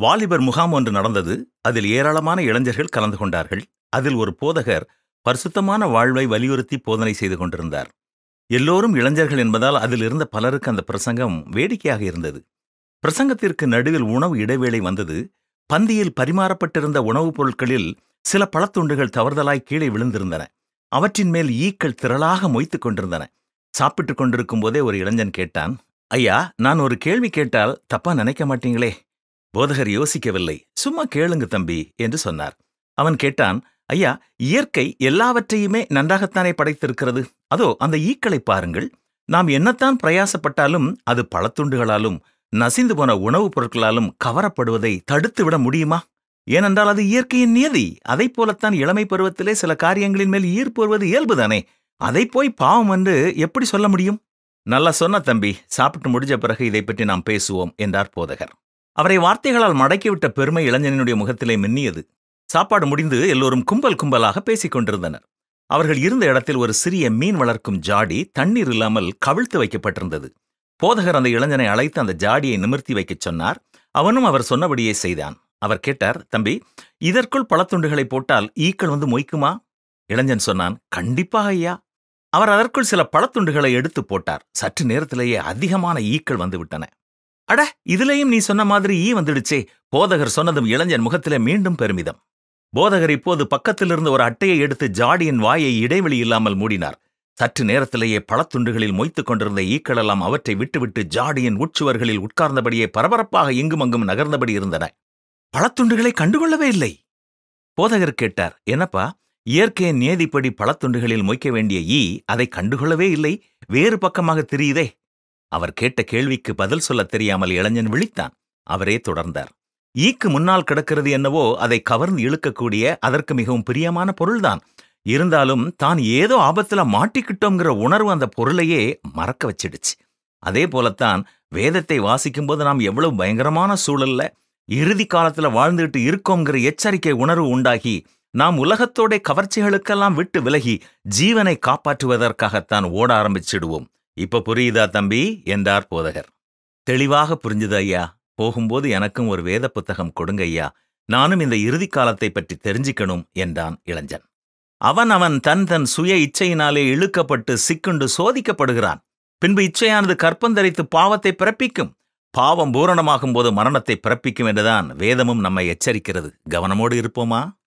வாலிபர் முகாம் ஒன்று நடந்தது. அதில் ஏராளமான இளைஞர்கள் கலந்து கொண்டார்கள். அதில் ஒரு போதகர் பரிசுத்தமான வாழ்வை வலியுறுத்தி போதனை செய்து கொண்டிருந்தார். எல்லோரும் இளைஞர்கள் என்பதால் அதில் இருந்த பலருக்கு அந்த பிரசங்கம் வேடிக்கையாக இருந்தது. பிரசங்கத்திற்கு நடுவில் உணவு இடைவேளை வந்தது. பந்தியில் பரிமாறப்பட்டிருந்த உணவுப் பொருட்களில் சில பழத்துண்டுகள் தவறுதலாய் கீழே விழுந்திருந்தன. அவற்றின் மேல் ஈக்கள் திரளாக மொய்த்துக் கொண்டிருந்தன. சாப்பிட்டுக் கொண்டிருக்கும் போதே ஒரு இளைஞன் கேட்டான், ஐயா, நான் ஒரு கேள்வி கேட்டால் தப்பா நினைக்க மாட்டீங்களே? போதகர் யோசிக்கவில்லை. சும்மா கேளுங்க தம்பி என்று சொன்னார். அவன் கேட்டான், ஐயா, இயற்கை எல்லாவற்றையுமே நன்றாகத்தானே படைத்திருக்கிறது. அதோ அந்த ஈக்களை பாருங்கள். நாம் என்னத்தான் பிரயாசப்பட்டாலும் அது பழத்துண்டுகளாலும் நசிந்து போன உணவுப் பொருட்களாலும் கவரப்படுவதை தடுத்துவிட முடியுமா? ஏனென்றால் அது இயற்கையின் நியதி. அதை போலத்தான் இளமை பருவத்திலே சில காரியங்களின் மேல் ஈர்ப்பு வருவது இயல்புதானே. அதை போய் பாவம் என்று எப்படி சொல்ல முடியும்? நல்லா சொன்ன தம்பி, சாப்பிட்டு முடிஞ்ச பிறகு இதை பற்றி நாம் பேசுவோம் என்றார் போதகர். அவரை வார்த்தைகளால் மடக்கிவிட்ட பெருமை இளைஞனுடைய முகத்திலே மின்னியது. சாப்பாடு முடிந்து எல்லோரும் கும்பல் கும்பலாக பேசிக் கொண்டிருந்தனர். அவர்கள் இருந்த இடத்தில் ஒரு சிறிய மீன் வளர்க்கும் ஜாடி தண்ணீர் இல்லாமல் கவிழ்த்து வைக்கப்பட்டிருந்தது. போதகர் அந்த இளைஞனை அழைத்து அந்த ஜாடியை நிமிர்த்தி வைக்கச் சொன்னார். அவனும் அவர் சொன்னபடியே செய்தான். அவர் கேட்டார், தம்பி, இதற்குள் பழத்துண்டுகளை போட்டால் ஈக்கள் வந்து மொய்க்குமா? இளைஞன் சொன்னான், கண்டிப்பாக ஐயா. அவர் அதற்குள் சில பழத்துண்டுகளை எடுத்து போட்டார். சற்று நேரத்திலேயே அதிகமான ஈக்கள் வந்து விட்டன. அட, இதுலேயும் நீ சொன்ன மாதிரி ஈ வந்துடுச்சே. போதகர் சொன்னதும் இளைஞன் முகத்திலே மீண்டும் பெருமிதம். போதகர் இப்போது பக்கத்திலிருந்து ஒரு அட்டையை எடுத்து ஜாடியின் வாயை இடைவெளி இல்லாமல் மூடினார். சற்று நேரத்திலேயே பழத்துண்டுகளில் மொய்த்துக் கொண்டிருந்த ஈக்களெல்லாம் அவற்றை விட்டுவிட்டு ஜாடியின் உட்சுவர்களில் உட்கார்ந்தபடியே பரபரப்பாக இங்குமங்கும் நகர்ந்தபடி இருந்தன. பழத்துண்டுகளை கண்டுகொள்ளவே இல்லை. போதகர் கேட்டார், என்னப்பா, இயற்கையின் நியதிப்படி பழத்துண்டுகளில் மொய்க்க வேண்டிய ஈ அதை கண்டுகொள்ளவே இல்லை, வேறு பக்கமாக தெரியுதே. அவர் கேட்ட கேள்விக்கு பதில் சொல்ல தெரியாமல் இளைஞன் விழித்தான். அவரே தொடர்ந்தார், ஈக்கு முன்னால் கிடக்கிறது என்னவோ அதை கவர்ந்து இழுக்கக்கூடிய அதற்கு மிகவும் பிரியமான பொருள்தான். இருந்தாலும் தான் ஏதோ ஆபத்துல மாட்டிக்கிட்டோங்கிற உணர்வு அந்த பொருளையே மறக்க வச்சிடுச்சு. அதே போலத்தான் வேதத்தை வாசிக்கும்போது நாம் எவ்வளவு பயங்கரமான சூழல்ல இறுதி காலத்துல வாழ்ந்துகிட்டு இருக்கோங்கிற எச்சரிக்கை உணர்வு உண்டாகி நாம் உலகத்தோட கவர்ச்சிகளுக்கெல்லாம் விட்டு விலகி ஜீவனை காப்பாற்றுவதற்காகத்தான் ஓட ஆரம்பிச்சிடுவோம். இப்ப புரியுதா தம்பி என்றார் போதகர். தெளிவாக புரிஞ்சுது ஐயா. போகும்போது எனக்கும் ஒரு வேத புத்தகம் கொடுங்க ஐயா. நானும் இந்த இறுதி காலத்தை பற்றி தெரிஞ்சுக்கணும் என்றான் இளைஞன். அவன் தன் சுய இச்சையினாலே இழுக்கப்பட்டு சிக்குண்டு சோதிக்கப்படுகிறான். பின்பு இச்சையானது கற்பந்தரித்து பாவத்தை பிறப்பிக்கும். பாவம் பூரணமாகும் போது மரணத்தை பிறப்பிக்கும் என்றுதான் வேதமும் நம்மை எச்சரிக்கிறது. கவனமோடு இருப்போமா?